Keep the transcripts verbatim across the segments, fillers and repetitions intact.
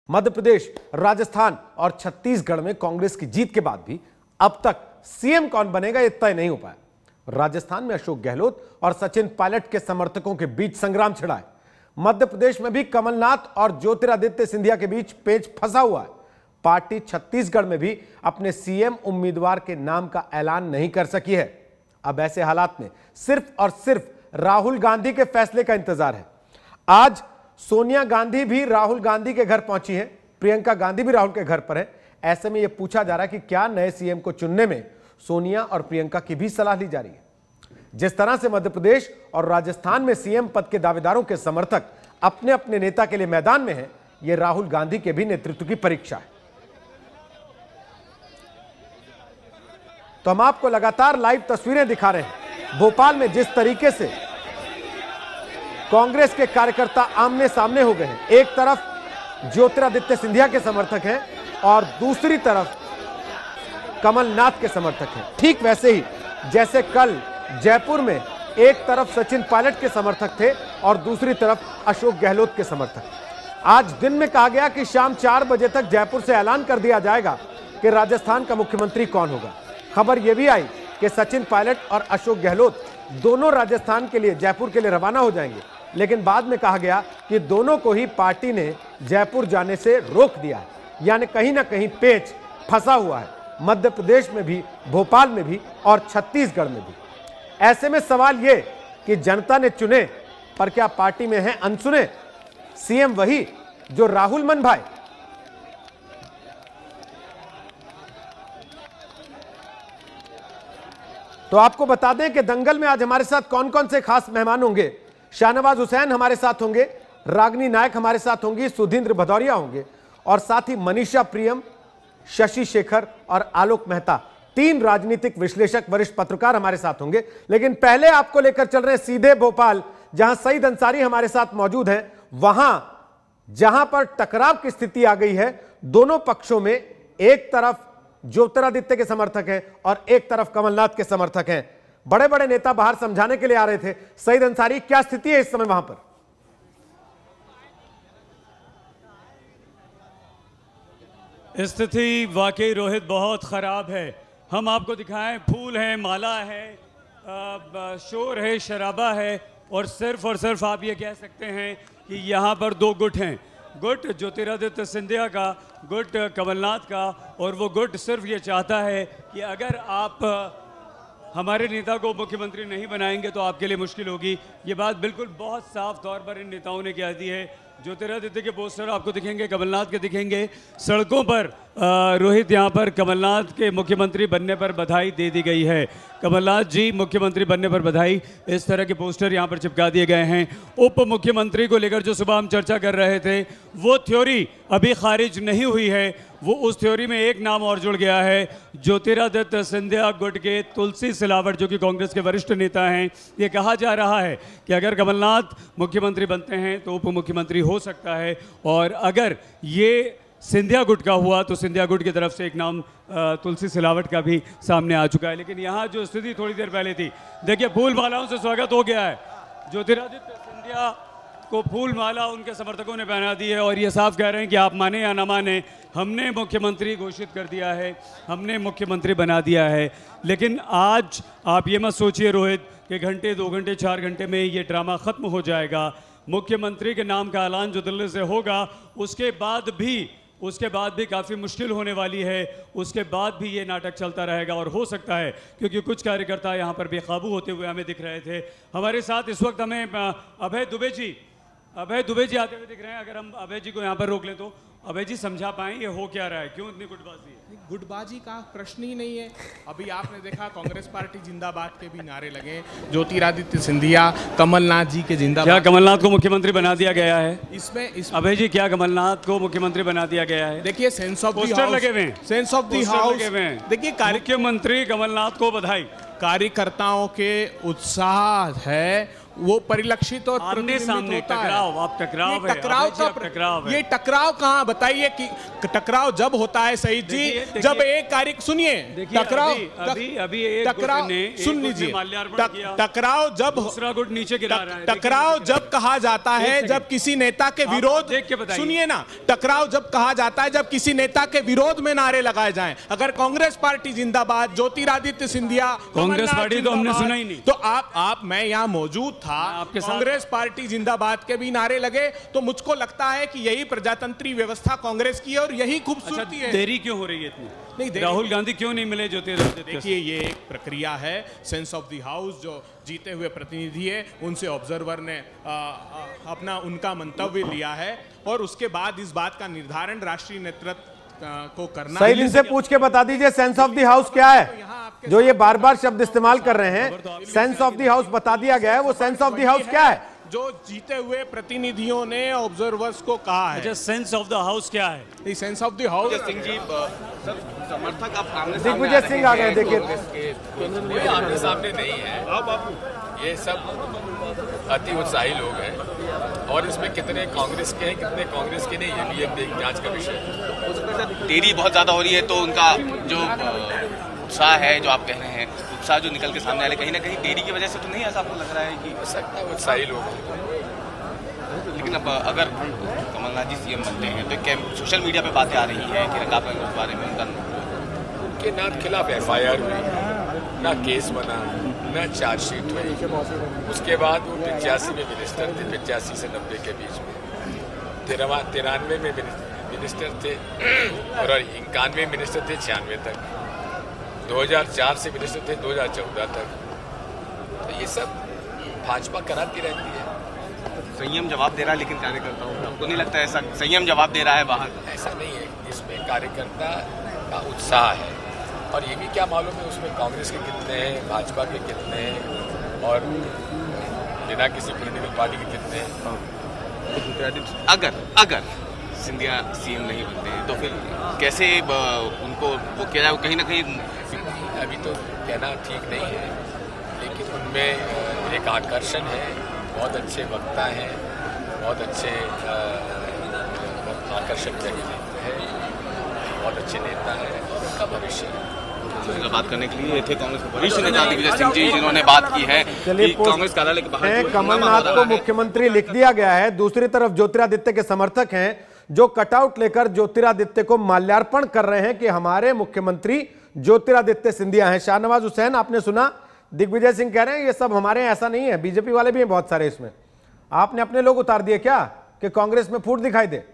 मध्य प्रदेश, राजस्थान और छत्तीसगढ़ में कांग्रेस की जीत के बाद भी अब तक सीएम कौन बनेगा यह तय नहीं हो पाया। राजस्थान में अशोक गहलोत और सचिन पायलट के समर्थकों के बीच संग्राम छिड़ा है। मध्य प्रदेश में भी कमलनाथ और ज्योतिरादित्य सिंधिया के बीच पेच फंसा हुआ है। पार्टी छत्तीसगढ़ में भी अपने सीएम उम्मीदवार के नाम का ऐलान नहीं कर सकी है। अब ऐसे हालात में सिर्फ और सिर्फ राहुल गांधी के फैसले का इंतजार है। आज सोनिया गांधी भी राहुल गांधी के घर पहुंची हैं, प्रियंका गांधी भी राहुल के घर पर है। ऐसे में यह पूछा जा रहा है कि क्या नए सीएम को चुनने में सोनिया और प्रियंका की भी सलाह ली जा रही है। जिस तरह से मध्य प्रदेश और राजस्थान में सीएम पद के दावेदारों के समर्थक अपने अपने नेता के लिए मैदान में हैं, यह राहुल गांधी के भी नेतृत्व की परीक्षा है। तो हम आपको लगातार लाइव तस्वीरें दिखा रहे हैं। भोपाल में जिस तरीके से कांग्रेस के कार्यकर्ता आमने सामने हो गए हैं, एक तरफ ज्योतिरादित्य सिंधिया के समर्थक हैं और दूसरी तरफ कमलनाथ के समर्थक हैं। ठीक वैसे ही जैसे कल जयपुर में एक तरफ सचिन पायलट के समर्थक थे और दूसरी तरफ अशोक गहलोत के समर्थक। आज दिन में कहा गया कि शाम चार बजे तक जयपुर से ऐलान कर दिया जाएगा कि राजस्थान का मुख्यमंत्री कौन होगा। खबर यह भी आई कि सचिन पायलट और अशोक गहलोत दोनों राजस्थान के लिए जयपुर के लिए रवाना हो जाएंगे, लेकिन बाद में कहा गया कि दोनों को ही पार्टी ने जयपुर जाने से रोक दिया है। यानी कहीं ना कहीं पेच फंसा हुआ है, मध्य प्रदेश में भी, भोपाल में भी और छत्तीसगढ़ में भी। ऐसे में सवाल यह कि जनता ने चुने पर क्या पार्टी में है अनसुने? सीएम वही जो राहुल मन भाई। तो आपको बता दें कि दंगल में आज हमारे साथ कौन कौन से खास मेहमान होंगे। शाहनवाज हुसैन हमारे साथ होंगे, रागनी नायक हमारे साथ होंगी, सुधींद्र भदौरिया होंगे और साथ ही मनीषा प्रियम, शशि शेखर और आलोक मेहता, तीन राजनीतिक विश्लेषक, वरिष्ठ पत्रकार हमारे साथ होंगे। लेकिन पहले आपको लेकर चल रहे हैं सीधे भोपाल, जहां सईद अंसारी हमारे साथ मौजूद हैं। वहां जहां पर टकराव की स्थिति आ गई है, दोनों पक्षों में एक तरफ ज्योतिरादित्य के समर्थक हैं और एक तरफ कमलनाथ के समर्थक हैं। बड़े बड़े नेता बाहर समझाने के लिए आ रहे थे। सईद अंसारी, क्या स्थिति है इस समय वहां पर? स्थिति वाकई रोहित बहुत खराब है। हम आपको दिखाएं, फूल है, माला है, शोर है, शराबा है और सिर्फ और सिर्फ आप ये कह सकते हैं कि यहाँ पर दो गुट हैं। गुट ज्योतिरादित्य सिंधिया का, गुट कमलनाथ का, और वो गुट सिर्फ ये चाहता है कि अगर आप हमारे नेता को मुख्यमंत्री नहीं बनाएंगे तो आपके लिए मुश्किल होगी। ये बात बिल्कुल बहुत साफ तौर पर इन नेताओं ने कह दी है। ज्योतिरादित्य के पोस्टर आपको दिखेंगे, कमलनाथ के दिखेंगे सड़कों पर। रोहित, यहाँ पर कमलनाथ के मुख्यमंत्री बनने पर बधाई दे दी गई है। कमलनाथ जी मुख्यमंत्री बनने पर बधाई, इस तरह के पोस्टर यहाँ पर चिपका दिए गए हैं। उप मुख्यमंत्री को लेकर जो सुबह हम चर्चा कर रहे थे, वो थ्योरी अभी खारिज नहीं हुई है। वो उस थ्योरी में एक नाम और जुड़ गया है, ज्योतिरादित्य सिंधिया गुट के तुलसी सिलावट, जो कि कांग्रेस के वरिष्ठ नेता हैं। ये कहा जा रहा है कि अगर कमलनाथ मुख्यमंत्री बनते हैं तो उप मुख्यमंत्री हो सकता है, और अगर ये सिंधिया गुट का हुआ तो सिंधिया गुट की तरफ से एक नाम तुलसी सिलावट का भी सामने आ चुका है। लेकिन यहाँ जो स्थिति थोड़ी देर पहले थी, देखिए फूल मालाओं से स्वागत हो गया है। ज्योतिरादित्य सिंधिया को फूल माला उनके समर्थकों ने पहना दी है और ये साफ कह रहे हैं कि आप माने या ना माने, हमने मुख्यमंत्री घोषित कर दिया है, हमने मुख्यमंत्री बना दिया है। लेकिन आज आप ये मत सोचिए रोहित कि घंटे, दो घंटे, चार घंटे में ये ड्रामा खत्म हो जाएगा। मुख्यमंत्री के नाम का ऐलान जो दिल्ली से होगा, उसके बाद भी उसके बाद भी काफ़ी मुश्किल होने वाली है। उसके बाद भी ये नाटक चलता रहेगा और हो सकता है, क्योंकि कुछ कार्यकर्ता यहाँ पर बेकाबू होते हुए हमें दिख रहे थे। हमारे साथ इस वक्त हमें अभय दुबे जी अभय दुबे जी आते हुए दिख रहे हैं। अगर हम अभय जी को यहाँ पर रोक लें तो अभय जी समझा पाएं ये हो क्या रहा है, क्यों इतनी गुटबाजी है? गुटबाजी का प्रश्न ही नहीं है। अभी आपने देखा कांग्रेस पार्टी जिंदाबाद के भी नारे लगे, ज्योतिरादित्य सिंधिया, कमलनाथ जी के जिंदाबाद। क्या कमलनाथ को मुख्यमंत्री बना दिया गया है? इसमें इस अभय जी, क्या कमलनाथ को मुख्यमंत्री बना दिया गया है? देखिए सेंस ऑफ पोस्टर लगे हुए हैं, सेंस ऑफ द हाउस लगे हुए हैं। देखिए मुख्यमंत्री कमलनाथ को बधाई। कार्यकर्ताओं के उत्साह है वो परिलक्षित और आमने सामने टकराव, आप टकराव है, टकराव का टकराव है। ये टकराव कहाँ बताइए कि टकराव जब होता है शहीद जी, जब एक कार्य सुनिए, टकराव अभी अभी एक टकराव सुन लीजिए, टकराव जब दूसरा गुट नीचे गिरा रहा है, टकराव जब कहा जाता है जब किसी नेता के विरोध, सुनिए ना, टकराव जब कहा जाता है जब किसी नेता के विरोध में नारे लगाए जाएं। अगर कांग्रेस पार्टी जिंदाबाद, ज्योतिरादित्य सिंधिया, कांग्रेस पार्टी तो हमने सुना ही नहीं, तो आप आप मैं यहाँ मौजूद था, कांग्रेस पार्टी जिंदाबाद के भी नारे लगे, तो मुझको लगता है कि यही प्रजातंत्री व्यवस्था कांग्रेस की है और यही खूबसूरती है। देरी क्यों हो रही है इतनी? नहीं, राहुल गांधी क्यों नहीं मिले ज्योतिरादित्य? देखिए, ये एक प्रक्रिया है, सेंस ऑफ द हाउस जो जीते हुए प्रतिनिधि है उनसे ऑब्जर्वर ने आ, आ, अपना उनका मंतव्य लिया है और उसके बाद इस बात का निर्धारण राष्ट्रीय नेतृत्व को करना। सही इनसे पूछ के बता दीजिए सेंस ऑफ द हाउस क्या है, जो ये बार बार शब्द इस्तेमाल कर रहे हैं। सेंस ऑफ द हाउस बता दिया गया है, वो सेंस ऑफ द हाउस क्या है जो जीते हुए प्रतिनिधियों ने ऑब्जर्वर्स को कहा है? सेंस ऑफ द हाउस क्या है? Sense of the house Singh ji, समर्थक अब आमने दिग्विजय सिंह आ गए, देखिए कोई आमने सामने नहीं है, ये सब अति उत्साही लोग हैं और इसमें कितने कांग्रेस के हैं कितने कांग्रेस के नहीं, ये भी एक देख जांच का विषय है। देरी बहुत ज्यादा हो रही है तो उनका जो उत्साह है, जो आप कह रहे हैं उत्साह जो निकल के सामने आ रहा है, कहीं ना कहीं देरी की वजह से तो नहीं ऐसा आपको लग रहा है कि हो सकता है उत्साही लोग हैं? लेकिन अब अगर कमलनाथ जी सीएम बनते हैं तो क्या सोशल मीडिया पे बातें आ रही हैं कि रकाब के बारे में उनका उनके नाम खिलाफ एफ आई आर हुई, ना केस बना, ना चार्जशीट हुई, उसके बाद वो पिचासी में मिनिस्टर थे, पिचासी से नब्बे के बीच में, तिरवा तिरानवे में मिनिस्टर थे और इक्यानवे मिनिस्टर थे छियानवे तक, दो हज़ार चार से मिनिस्टर थे दो हज़ार चौदह तक। तो ये सब भाजपा कराती रहती है। संयम जवाब दे रहा है लेकिन कार्यकर्ताओं को आपको नहीं लगता ऐसा संयम जवाब दे रहा है बाहर? ऐसा नहीं है, इसमें कार्यकर्ता का उत्साह है और ये भी क्या मालूम है उसमें कांग्रेस के कितने हैं, भाजपा के कितने हैं और बिना किसी पॉलिटिकल पार्टी के कितने हैं। अगर अगर सिंधिया सीएम नहीं बनते हैं तो फिर कैसे उनको वो किया जाए? कहीं ना कहीं अभी तो कहना ठीक नहीं है, लेकिन उनमें एक आकर्षण है, बहुत अच्छे वक्ता हैं, बहुत अच्छे आकर्षक व्यक्तित्व है, बहुत अच्छे नेता हैं और उनका भविष्य है। बात करने के लिए थे कांग्रेस के वरिष्ठ नेता दिग्विजय सिंह जी, जिन्होंने बात की है कि कांग्रेस कार्यालय के बाहर कमलनाथ को मुख्यमंत्री लिख दिया गया है। दूसरी तरफ ज्योतिरादित्य के समर्थक हैं जो कटआउट लेकर ज्योतिरादित्य को माल्यार्पण कर रहे हैं कि हमारे मुख्यमंत्री ज्योतिरादित्य सिंधिया हैं। शाहनवाज हुसैन, आपने सुना दिग्विजय सिंह कह रहे हैं ये सब हमारे यहाँ ऐसा नहीं है, बीजेपी वाले भी हैं बहुत सारे इसमें। आपने अपने लोग उतार दिए क्या कि कांग्रेस में फूट दिखाई दे?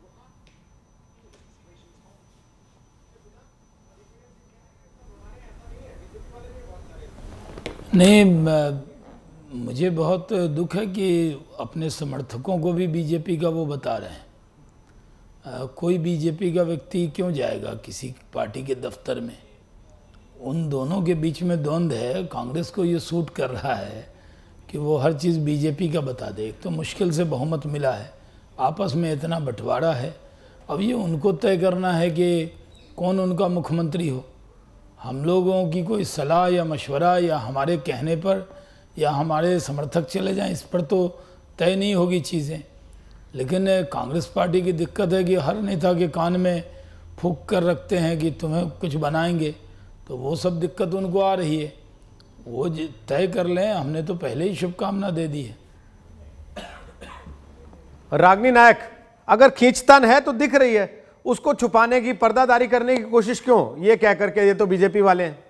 नहीं, मुझे बहुत दुख है कि अपने समर्थकों को भी बीजेपी का वो बता रहे हैं। आ, कोई बीजेपी का व्यक्ति क्यों जाएगा किसी पार्टी के दफ्तर में? उन दोनों के बीच में द्वंद्व है। कांग्रेस को ये सूट कर रहा है कि वो हर चीज़ बीजेपी का बता दे। एक तो मुश्किल से बहुमत मिला है, आपस में इतना बंटवारा है, अब ये उनको तय करना है कि कौन उनका मुख्यमंत्री हो। हम लोगों की कोई सलाह या मशवरा या हमारे कहने पर या हमारे समर्थक चले जाएं, इस पर तो तय नहीं होगी चीज़ें। लेकिन कांग्रेस पार्टी की दिक्कत है कि हर नेता के कान में फूंक कर रखते हैं कि तुम्हें कुछ बनाएंगे, तो वो सब दिक्कत उनको आ रही है। वो तय कर लें, हमने तो पहले ही शुभकामना दे दी है। रागनी नायक, अगर खींचतान है तो दिख रही है, उसको छुपाने की, पर्दादारी करने की कोशिश क्यों, ये कह करके ये तो बीजेपी वाले हैं।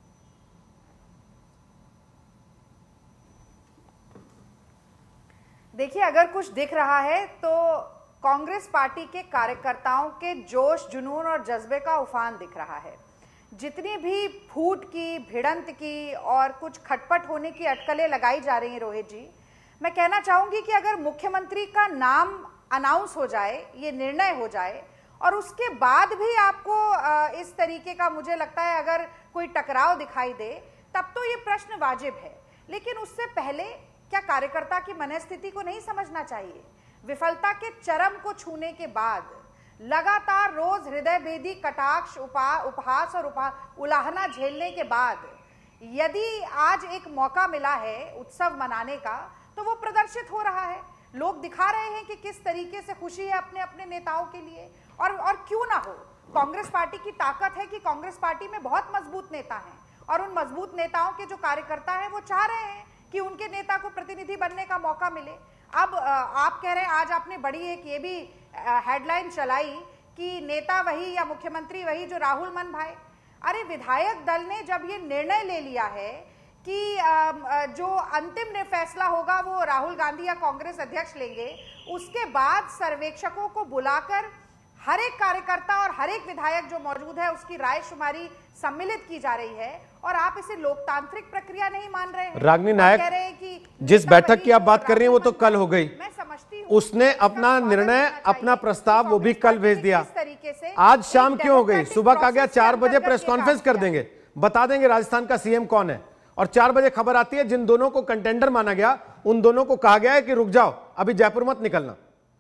देखिए, अगर कुछ दिख रहा है तो कांग्रेस पार्टी के कार्यकर्ताओं के जोश, जुनून और जज्बे का उफान दिख रहा है। जितनी भी फूट की, भिड़ंत की और कुछ खटपट होने की अटकलें लगाई जा रही हैं रोहित जी, मैं कहना चाहूंगी कि अगर मुख्यमंत्री का नाम अनाउंस हो जाए, ये निर्णय हो जाए और उसके बाद भी आपको इस तरीके का, मुझे लगता है अगर कोई टकराव दिखाई दे तब तो ये प्रश्न वाजिब है। लेकिन उससे पहले क्या कार्यकर्ता की मनस्थिति को नहीं समझना चाहिए? विफलता के चरम को छूने के बाद, लगातार रोज हृदय भेदी कटाक्ष, उपा उपहास और उपा उलाहना झेलने के बाद यदि आज एक मौका मिला है उत्सव मनाने का, तो वो प्रदर्शित हो रहा है। लोग दिखा रहे हैं कि किस तरीके से खुशी है अपने अपने नेताओं के लिए और और क्यों ना हो, कांग्रेस पार्टी की ताकत है कि कांग्रेस पार्टी में बहुत मजबूत नेता हैं और उन मजबूत नेताओं के जो कार्यकर्ता हैं वो चाह रहे हैं कि उनके नेता को प्रतिनिधि बनने का मौका मिले। अब आप कह रहे हैं, आज आपने बड़ी एक ये भी हेडलाइन चलाई कि नेता वही या मुख्यमंत्री वही जो राहुल मन भाए। अरे विधायक दल ने जब ये निर्णय ले लिया है कि जो अंतिम फैसला होगा वो राहुल गांधी या कांग्रेस अध्यक्ष लेंगे, उसके बाद सर्वेक्षकों को बुलाकर हर एक कार्यकर्ता और हर एक विधायक जो मौजूद है उसकी राय शुमारी सम्मिलित की जा रही है, और आप इसे लोकतांत्रिक प्रक्रिया नहीं मान रहे हैं। रागनी नायक, कह रहे हैं कि जिस बैठक की आप बात कर रही हैं वो तो कल हो गई, मैं समझती हूं उसने अपना निर्णय, अपना प्रस्ताव वो भी कल भेज दिया। आज शाम क्यों हो गई? सुबह का गया चार बजे प्रेस कॉन्फ्रेंस कर देंगे, बता देंगे राजस्थान का सीएम कौन है, और चार बजे खबर आती है जिन दोनों को कंटेंडर माना गया उन दोनों को कहा गया है कि रुक जाओ, अभी जयपुर मत निकलना।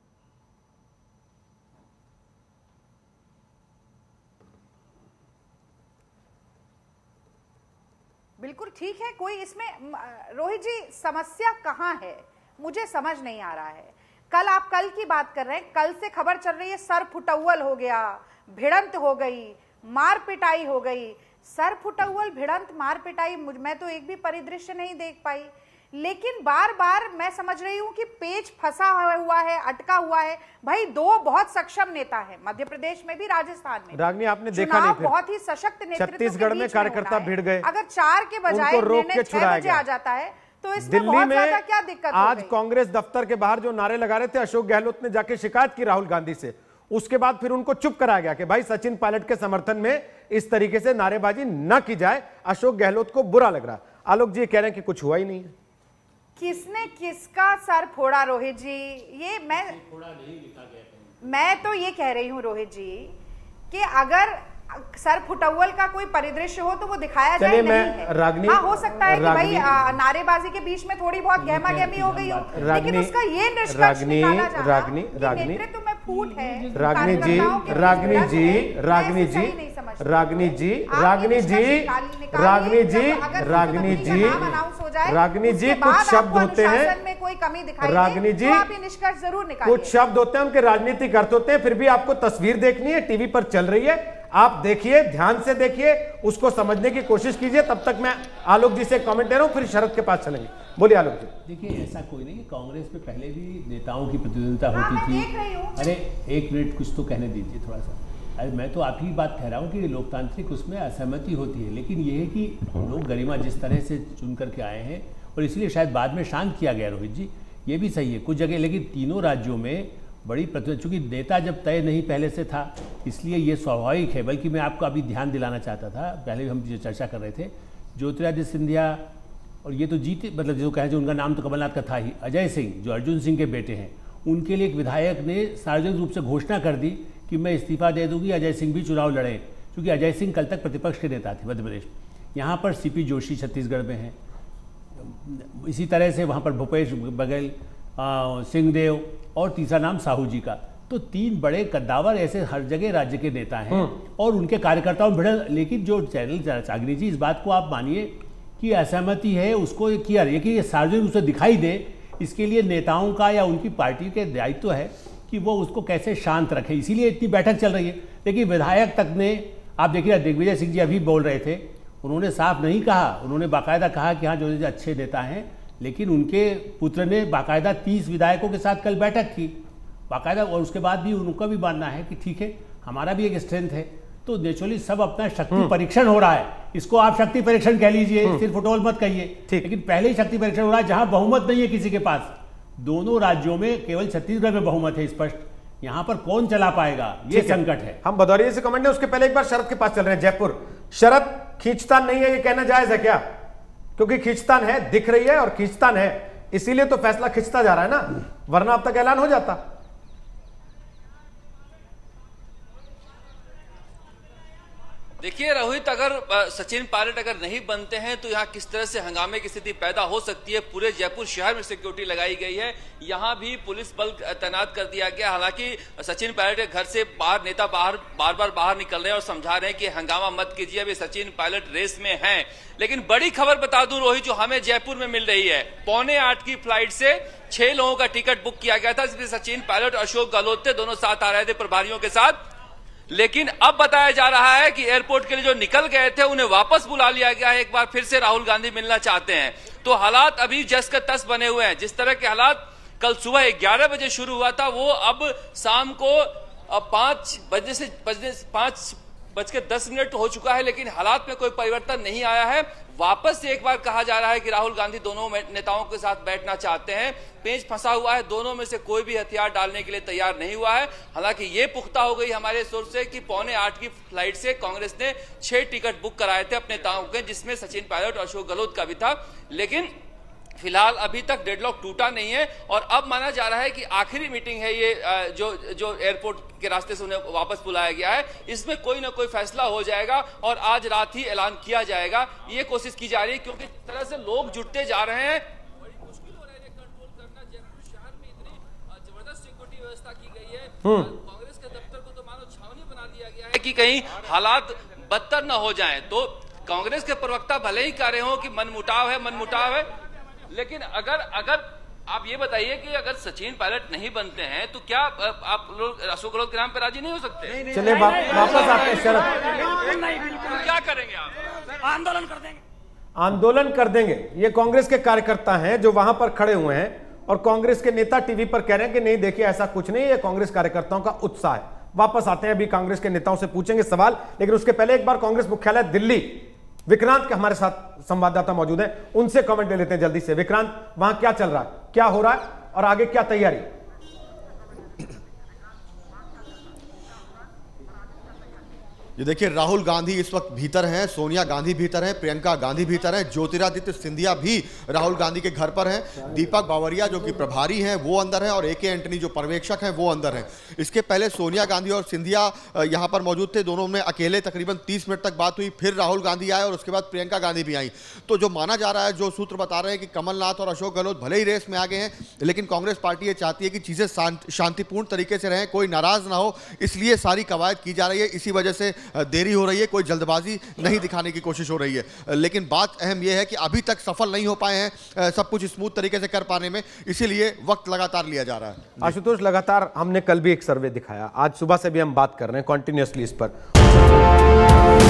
बिल्कुल ठीक है, कोई इसमें, रोहित जी समस्या कहां है मुझे समझ नहीं आ रहा है। कल आप कल की बात कर रहे हैं, कल से खबर चल रही है सर फुटौल हो गया, भिड़ंत हो गई, मार पिटाई हो गई। सर फुटौल, भिड़ंत, मार पिटाई मैं तो एक भी परिदृश्य नहीं देख पाई, लेकिन बार बार मैं समझ रही हूं कि पेच फंसा हुआ है, अटका हुआ है। भाई दो बहुत सक्षम नेता हैं, मध्य प्रदेश में भी, राजस्थान में। रागनी आपने देखा नहीं, फिर बहुत ही सशक्त नेतृत्व छत्तीसगढ़ में कार्यकर्ता भिड़ गए, अगर चार के बजाय निर्णय छह बजे आ जाता है तो इसमें दिल्ली बहुत में ज्यादा क्या दिक्कत आज कांग्रेस दफ्तर के बाहर जो नारे लगा रहे थे, अशोक गहलोत ने जाके शिकायत की राहुल गांधी से, उसके बाद फिर उनको चुप कराया गया कि भाई सचिन पायलट के समर्थन में इस तरीके से नारेबाजी न की जाए, अशोक गहलोत को बुरा लग रहा। आलोक जी कह रहे हैं कि कुछ हुआ ही नहीं है। किसने किसका सर फोड़ा रोहित जी? ये मैं मैं तो ये कह रही हूँ रोहित जी कि अगर सर फुटौल का कोई परिदृश्य हो तो वो दिखाया जाए, नहीं है। रागनी, हाँ, हो सकता है कि भाई आ, नारेबाजी के बीच में थोड़ी बहुत गहमा गहमी हो गई हो, लेकिन उसका ये निष्कर्ष निकाला जाना रागनी, रागनी, नेतृत्व में फूट है। रागनी जी, रागनी जी, रागनी जी, रागनी जी, रागनी जी, रागनी जी, रागनी जी, रागनी जी, कुछ शब्द होते हैं, कोई कमी दिखाई रागनी जी, आप ये निष्कर्ष जरूर निकालिए। कुछ शब्द होते हैं उनके राजनीतिक अर्थ होते हैं, फिर भी आपको तस्वीर देखनी है, टीवी पर चल रही है, आप देखिए, ध्यान से देखिए, उसको समझने की कोशिश कीजिए। तब तक मैं आलोक जी से कमेंट दे रहा हूं, फिर शरद के पास चलेंगे। बोलिए आलोक जी। देखिए, ऐसा कोई नहीं, कांग्रेस में पहले भी नेताओं की प्रतिद्वंदिता होती थी। अरे एक मिनट, कुछ तो कहने दीजिए थोड़ा सा। अरे मैं तो आप ही बात कह रहा हूँ कि लोकतांत्रिक उसमें असहमति होती है, लेकिन ये है कि लोग गरिमा जिस तरह से चुन करके आए हैं, और इसलिए शायद बाद में शांत किया गया। रोहित जी ये भी सही है कुछ जगह, लेकिन तीनों राज्यों में बड़ी प्रतिद्वंदिता, चूंकि नेता जब तय नहीं पहले से था, इसलिए ये स्वाभाविक है। बल्कि मैं आपको अभी ध्यान दिलाना चाहता था, पहले भी हम जो चर्चा कर रहे थे, ज्योतिरादित्य सिंधिया, और ये तो जीते, मतलब जो कहें, जो उनका नाम तो कमलनाथ का था ही, अजय सिंह जो अर्जुन सिंह के बेटे हैं, उनके लिए एक विधायक ने सार्वजनिक रूप से घोषणा कर दी कि मैं इस्तीफा दे दूंगी, अजय सिंह भी चुनाव लड़े, क्योंकि अजय सिंह कल तक प्रतिपक्ष के नेता थे मध्य प्रदेश। यहाँ पर सीपी जोशी छत्तीसगढ़ में हैं, इसी तरह से वहाँ पर भूपेश बघेल, सिंहदेव, और तीसरा नाम साहू जी का। तो तीन बड़े कद्दावर ऐसे हर जगह राज्य के नेता हैं, और उनके कार्यकर्ताओं में भिड़न। लेकिन जो चैनल सागरी जी, इस बात को आप मानिए कि असहमति है, उसको किया कि ये सार्वजनिक रूप से दिखाई दे, इसके लिए नेताओं का या उनकी पार्टी के दायित्व है कि वो उसको कैसे शांत रखे, इसीलिए इतनी बैठक चल रही है। लेकिन विधायक तक ने, आप देखिए दिग्विजय सिंह जी अभी बोल रहे थे, उन्होंने साफ नहीं कहा, उन्होंने बाकायदा कहा कि हाँ जो अच्छे नेता हैं, लेकिन उनके पुत्र ने बाकायदा तीस विधायकों के साथ कल बैठक की बाकायदा, और उसके बाद भी उनका भी मानना है कि ठीक है हमारा भी एक स्ट्रेंथ है। तो नेचुरली सब अपना शक्ति परीक्षण हो रहा है, इसको आप शक्ति परीक्षण कह लीजिए, सिर्फ फुटबॉल मत कहिए, लेकिन पहले ही शक्ति परीक्षण हो रहा है जहां बहुमत नहीं है किसी के पास। दोनों राज्यों में केवल छत्तीसगढ़ में बहुमत है स्पष्ट, यहाँ पर कौन चला पाएगा ये संकट है। हम भदौरिया से कमेंट है, उसके पहले एक बार शरद के पास चल रहे हैं। जयपुर, शरद, खींचतान नहीं है ये कहना जायज है क्या? क्योंकि खींचतान है, दिख रही है, और खींचतान है, इसीलिए तो फैसला खिंचता जा रहा है ना, वरना अब तक ऐलान हो जाता। देखिए रोहित, अगर सचिन पायलट अगर नहीं बनते हैं तो यहाँ किस तरह से हंगामे की स्थिति पैदा हो सकती है। पूरे जयपुर शहर में सिक्योरिटी लगाई गई है, यहाँ भी पुलिस बल तैनात कर दिया गया। हालांकि सचिन पायलट के घर से बाहर नेता बाहर बार बार बाहर निकल रहे हैं और समझा रहे हैं कि हंगामा मत कीजिए, अभी सचिन पायलट रेस में हैं। लेकिन बड़ी खबर बता दूं रोहित, जो हमें जयपुर में मिल रही है, पौने आठ की फ्लाइट से छह लोगों का टिकट बुक किया गया था, जिसमें सचिन पायलट, अशोक गहलोत थे, दोनों साथ आ रहे थे प्रभारियों के साथ। लेकिन अब बताया जा रहा है कि एयरपोर्ट के लिए जो निकल गए थे उन्हें वापस बुला लिया गया है। एक बार फिर से राहुल गांधी मिलना चाहते हैं। तो हालात अभी जस का तस बने हुए हैं। जिस तरह के हालात कल सुबह ग्यारह बजे शुरू हुआ था, वो अब शाम को पांच बजे से पांच बज के दस मिनट हो चुका है, लेकिन हालात में कोई परिवर्तन नहीं आया है। वापस से एक बार कहा जा रहा है कि राहुल गांधी दोनों नेताओं के साथ बैठना चाहते हैं। पेंच फंसा हुआ है, दोनों में से कोई भी हथियार डालने के लिए तैयार नहीं हुआ है। हालांकि ये पुख्ता हो गई हमारे सोर्स से कि पौने आठ की फ्लाइट से कांग्रेस ने छह टिकट बुक कराए थे अपने नेताओं के, जिसमें सचिन पायलट और अशोक गहलोत का भी था। लेकिन फिलहाल अभी तक डेडलॉक टूटा नहीं है और अब माना जा रहा है कि आखिरी मीटिंग है ये, जो जो एयरपोर्ट के रास्ते से उन्हें वापस बुलाया गया है, इसमें कोई ना कोई फैसला हो जाएगा और आज रात ही ऐलान किया जाएगा। ये कोशिश की जा रही है क्योंकि जिस तरह से लोग जुटते जा रहे हैं, बड़ी मुश्किल हो रहा है कंट्रोल करना। जयपुर शहर में इतनी जबरदस्त सिक्योरिटी व्यवस्था की गई है, कांग्रेस के दफ्तर को तो मानो छावनी बना दिया गया है कि कहीं हालात बदतर न हो जाए। तो कांग्रेस के प्रवक्ता भले ही कह रहे हो कि मनमुटाव है मनमुटाव है, लेकिन अगर अगर आप ये बताइए कि अगर सचिन पायलट नहीं बनते हैं तो क्या आप लोग अशोक गहलोत के नाम पे राजी नहीं हो सकते? चलिए वापस आते हैं शरद। तो क्या करेंगे आप? आंदोलन कर देंगे। आंदोलन कर देंगे, ये कांग्रेस के कार्यकर्ता हैं जो वहां पर खड़े हुए हैं और कांग्रेस के नेता टीवी पर कह रहे हैं कि नहीं देखिए ऐसा कुछ नहीं, ये कांग्रेस कार्यकर्ताओं का उत्साह है। वापस आते हैं, अभी कांग्रेस के नेताओं से पूछेंगे सवाल, लेकिन उसके पहले एक बार कांग्रेस मुख्यालय दिल्ली, विक्रांत के हमारे साथ संवाददाता मौजूद हैं, उनसे कमेंट ले लेते हैं जल्दी से। विक्रांत, वहां क्या चल रहा है, क्या हो रहा है और आगे क्या तैयारी? ये देखिए, राहुल गांधी इस वक्त भीतर हैं, सोनिया गांधी भीतर हैं, प्रियंका गांधी भीतर हैं, ज्योतिरादित्य सिंधिया भी राहुल गांधी के घर पर हैं, दीपक बावरिया जो कि प्रभारी हैं वो अंदर हैं और ए के एंटनी जो पर्यवेक्षक हैं वो अंदर हैं। इसके पहले सोनिया गांधी और सिंधिया यहां पर मौजूद थे, दोनों में अकेले तकरीबन तीस मिनट तक बात हुई, फिर राहुल गांधी आए और उसके बाद प्रियंका गांधी भी आई। तो जो माना जा रहा है, जो सूत्र बता रहे हैं कि कमलनाथ और अशोक गहलोत भले ही रेस में आगे हैं, लेकिन कांग्रेस पार्टी ये चाहती है कि चीजें शांतिपूर्ण तरीके से रहें, कोई नाराज ना हो, इसलिए सारी कवायद की जा रही है। इसी वजह से देरी हो रही है, कोई जल्दबाजी नहीं दिखाने की कोशिश हो रही है। लेकिन बात अहम यह है कि अभी तक सफल नहीं हो पाए हैं सब कुछ स्मूथ तरीके से कर पाने में, इसीलिए वक्त लगातार लिया जा रहा है। आशुतोष, लगातार हमने कल भी एक सर्वे दिखाया, आज सुबह से भी हम बात कर रहे हैं कंटिन्यूअसली इस पर।